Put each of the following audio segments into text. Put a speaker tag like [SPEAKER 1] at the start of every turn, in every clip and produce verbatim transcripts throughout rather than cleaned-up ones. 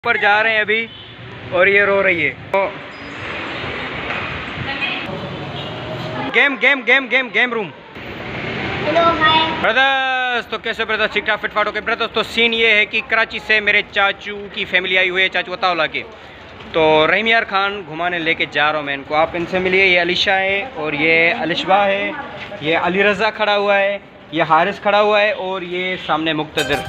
[SPEAKER 1] ऊपर जा रहे हैं अभी और ये रो रही है। तो game game game game game room.
[SPEAKER 2] Hello hi
[SPEAKER 1] brothers, तो कैसे ब्रदर्स? ठीक ठाक फिट फाट ओके ब्रदर्स। तो सीन ये है कि कराची से मेरे चाचू की फैमिली आई हुई है, चाचू अताउल्लाह के। तो रहीम यार खान घुमाने लेके जा रहा हूँ मैं इनको। आप इनसे मिलिए। ये अलीशा है और ये अलिशबा है, ये अली रज़ा खड़ा हुआ है, ये हारिस खड़ा हुआ है और ये सामने मुक्तदिर।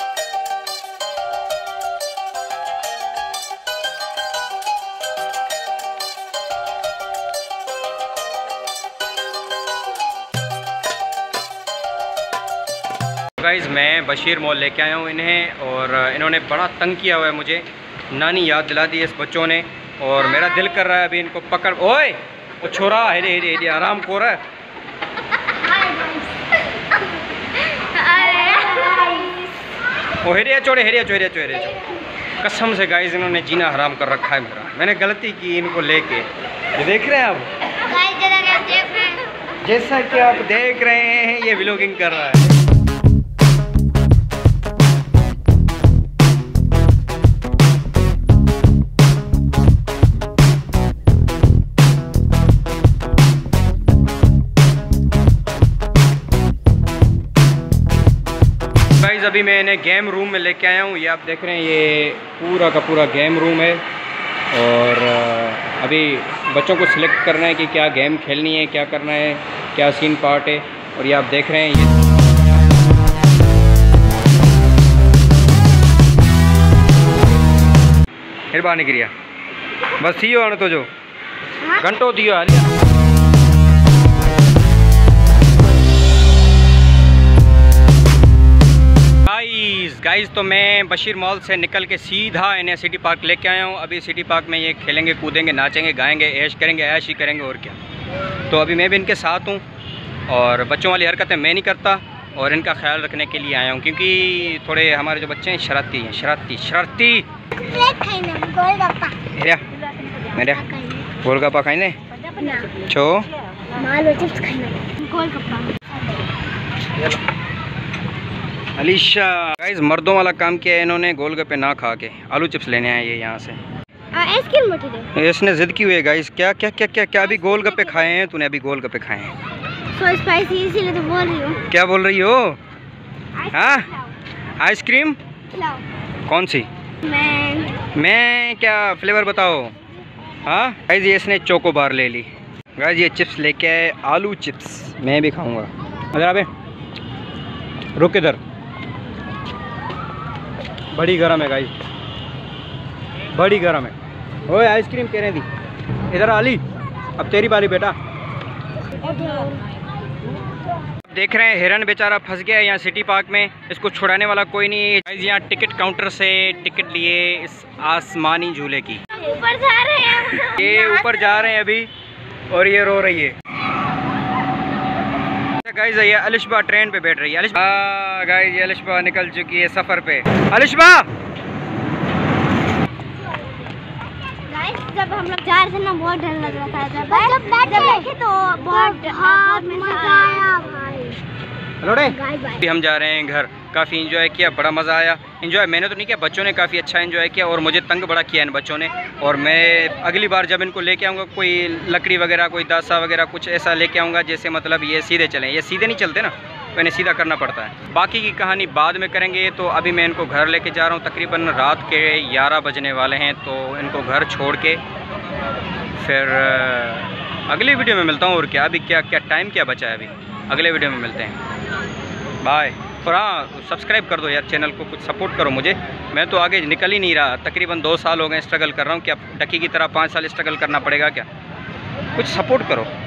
[SPEAKER 1] गाइज़ मैं बशीर मॉल लेके आया हूँ इन्हें और इन्होंने बड़ा तंग किया हुआ है मुझे। नानी याद दिला दी इस बच्चों ने और मेरा दिल कर रहा है अभी इनको पकड़। ओए वो छोरा हेरे हेरे हेरे आराम को रहा है। ओ हेरिया चोड़े हेरिया चो हेरिया चो हेरिया चो। कसम से गाइज़ इन्होंने जीना हराम कर रखा है मेरा। मैंने गलती की इनको लेके। ये देख रहे हैं आप, जैसा कि आप देख रहे हैं ये व्लॉगिंग कर रहा है। गाइस अभी मैं इन्हें गेम रूम में लेके आया हूँ। ये आप देख रहे हैं ये पूरा का पूरा गेम रूम है और अभी बच्चों को सिलेक्ट करना है कि क्या गेम खेलनी है, क्या करना है, क्या सीन पार्ट है। और ये आप देख रहे हैं ये फिर बाहर निकलिया बस थी हो तो जो घंटों थी हो। गाइस गाइस तो मैं बशीर मॉल से निकल के सीधा इन्हें सिटी पार्क लेके आया हूँ। अभी सिटी पार्क में ये खेलेंगे, कूदेंगे, नाचेंगे, गाएंगे, ऐश करेंगे, ऐश ही करेंगे और क्या। तो अभी मैं भी इनके साथ हूँ और बच्चों वाली हरकतें मैं नहीं करता और इनका ख्याल रखने के लिए आया हूँ क्योंकि थोड़े हमारे जो बच्चे हैं शरारती हैं, शरारती शरारती। मेरा गोलगप्पा खाने छो अलीशा। गाइस मर्दों वाला काम किया है इन्होंने, गोलगप्पे ना खा के आलू चिप्स लेने आए ये यहाँ से। इसने जिद की हुई है गाइस। क्या क्या क्या क्या क्या अभी गोलगप्पे खाए हैं तूने? अभी गोलगप्पे खाए हैं
[SPEAKER 2] so स्पाइसी, इसीलिए तो बोल रही हूँ।
[SPEAKER 1] क्या बोल रही हो? हाँ आइसक्रीम कौन सी? मैं मैं क्या फ्लेवर बताओ? हाँ गाइस ये इसने चोको बार ले ली। गाइस ये चिप्स लेके आए, आलू चिप्स। मैं भी खाऊंगा। अगर अबे रुक इधर, बड़ी गरम है गाइस, बड़ी गरम है। ओए आइसक्रीम कह रही थी। इधर आली, अब तेरी बारी बेटा। देख रहे हैं हिरन बेचारा फंस गया है यहाँ सिटी पार्क में, इसको छुड़ाने वाला कोई नहीं। गाइस यहाँ टिकट काउंटर से टिकट लिए इस आसमानी झूले की।
[SPEAKER 2] ऊपर जा रहे हैं
[SPEAKER 1] ये ऊपर जा रहे हैं अभी और ये रो रही है। गाइस ये अलिशबा ट्रेन पे बैठ रही है। अलिशबा गाइस ये अलिशबा निकल चुकी है सफर पे। अलिशबा
[SPEAKER 2] गाइस जब हम लोग जा रहे थे ना बहुत डर लग रहा था। जब जब बैठे तो बहुत बहुत मजा आया भाई।
[SPEAKER 1] हेलो डे, हम जा रहे हैं घर। काफ़ी एंजॉय किया, बड़ा मज़ा आया। एंजॉय मैंने तो नहीं किया, बच्चों ने काफ़ी अच्छा एंजॉय किया और मुझे तंग बड़ा किया इन बच्चों ने। और मैं अगली बार जब इनको लेके आऊँगा कोई लकड़ी वगैरह, कोई दासा वगैरह कुछ ऐसा लेके आऊँगा जैसे मतलब ये सीधे चलें। ये सीधे नहीं चलते ना, तो इन्हें सीधा करना पड़ता है। बाकी की कहानी बाद में करेंगे। तो अभी मैं इनको घर लेके जा रहा हूँ। तकरीबन रात के ग्यारह बजने वाले हैं तो इनको घर छोड़ के फिर अगली वीडियो में मिलता हूँ। और क्या अभी क्या क्या टाइम क्या बचा है, अभी अगले वीडियो में मिलते हैं। बाय। और हाँ सब्सक्राइब कर दो यार चैनल को, कुछ सपोर्ट करो मुझे। मैं तो आगे निकल ही नहीं रहा। तकरीबन दो साल हो गए स्ट्रगल कर रहा हूँ। क्या डकी की तरह पाँच साल स्ट्रगल करना पड़ेगा क्या? कुछ सपोर्ट करो।